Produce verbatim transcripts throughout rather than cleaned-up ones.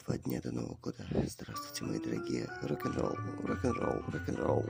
два дня до Нового года. Здравствуйте, мои дорогие. Рок-н-ролл, рок-н-ролл, рок-н-ролл.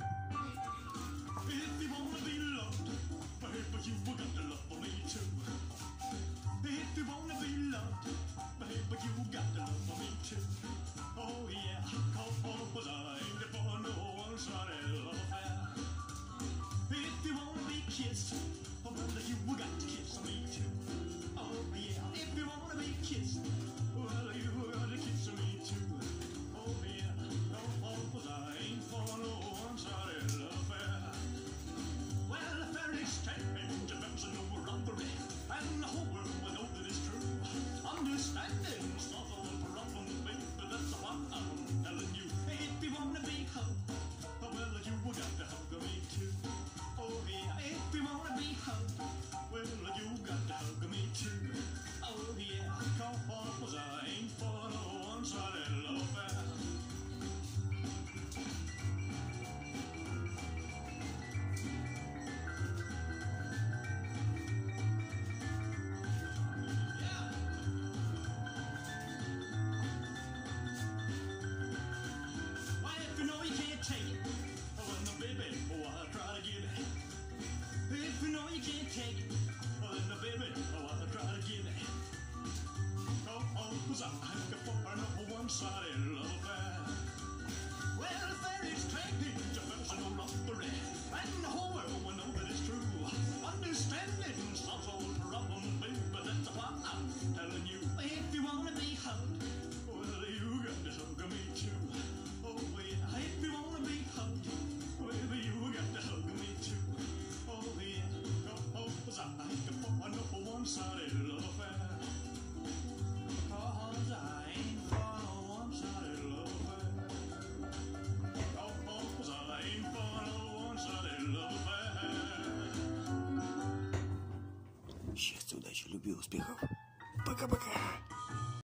If you know you can't take it, well then the baby, oh, I'll try to give it. Oh, oh, cause I'm looking for a number one-sided love affair. Well, if there is trading to personal robbery, and the whole world will know that it's true. Understanding solves all problems, baby, but that's why I'm telling you. If you wanna be hugged, well, you got to hug me too. Oh, yeah, if you wanna be hugged, well, you got to hug me too. Oh, yeah, oh, oh, cause I'm looking for a number one-sided love affair. Cause I ain't for no one-sided love affair. Oh, oh, cause I ain't for no one-sided love affair. Счастья, удачи, любви, успехов. Пока-пока.